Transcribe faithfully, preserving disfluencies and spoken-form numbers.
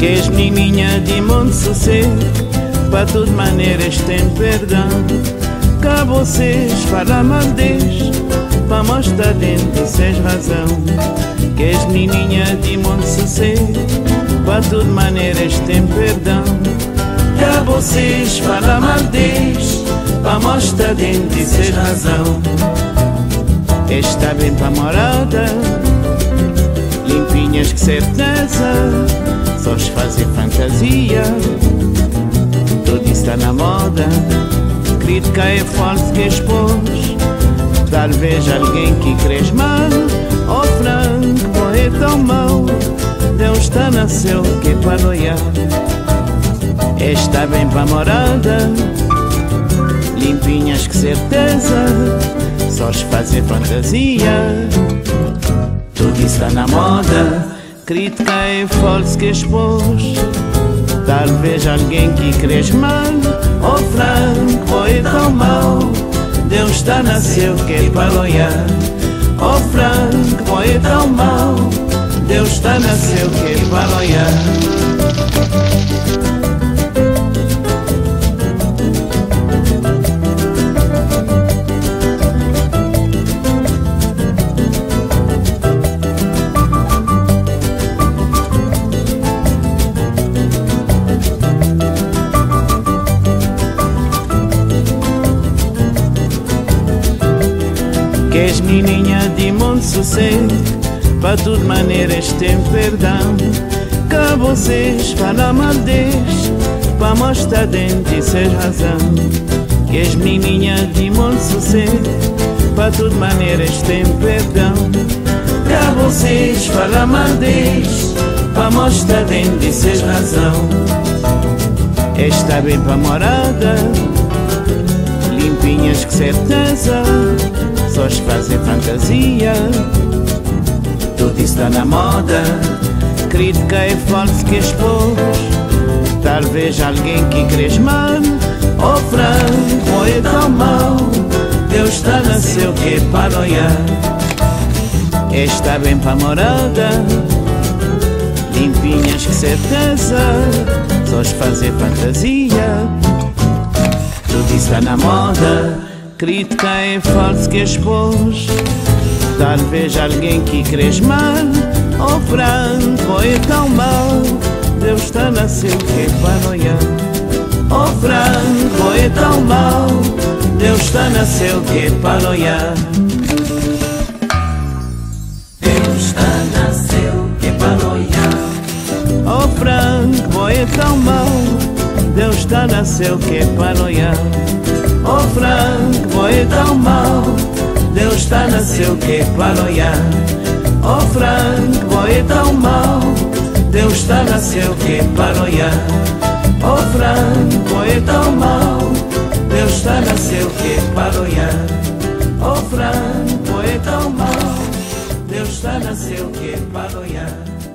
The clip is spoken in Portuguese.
Que és menininha de muito sossego, para tudo maneiras tem perdão. Cá vocês falam mal deles, para mostrar dentro seis razão. Que és menininha de muito sossego, para tudo maneiras tem perdão. Cá vocês falam mal deles, para mostrar dentro seis razão. Está bem para morada, limpinhas que certeza, só se fazer fantasia. Tudo está na moda, crítica é falso que expôs. Talvez alguém que cres mal, oh Franco, morrer tão mal. Deus está na céu que é para olhar. Está bem para morada, limpinhas que certeza, só se fazer fantasia. Tudo está na moda, crítica é falso que expôs. Talvez alguém que cres mal, oh Franco, foi tão mal. Deus está na céu que é para olhar. Oh Franco, foi tão mal. Deus está na céu que é para olhar. Que és menininha de muito sossego, para tudo maneiras tem perdão. Cá vocês falam mal deles, para mostrar dentro ser razão. Que és menininha de muito sossego, para tudo maneiras tem perdão. Cá vocês falam mal deles, para mostrar dentro ser razão. Está bem para morada, limpinhas que certeza, só se fazer fantasia. Tudo está na moda, crítica é falso que expôs. Talvez alguém que cres mal, oh Franco, foi tão mal. Deus está na céu que é para olhar. Está bem para morada, limpinhas que certeza, só se fazer fantasia. Tudo está na moda, crítica é falso que expôs. Talvez alguém que cres mal, oh Franco, foi tão mal. Deus está na céu que é para olhar. Oh Franco, foi tão mal. Deus está na céu que é para olhar. Deus está na céu que é para olhar. Oh Franco, foi tão mal. Deus está na céu que é para olhar. Oh Franco, foi tão mal. Deus está na céu que é para olhar. Oh Franco, foi tão mal. Deus está na céu que é para olhar. Oh Franco, foi tão mal. Deus está na céu que é para olhar. Oh Franco, foi tão mal. Deus está na céu que é para olhar.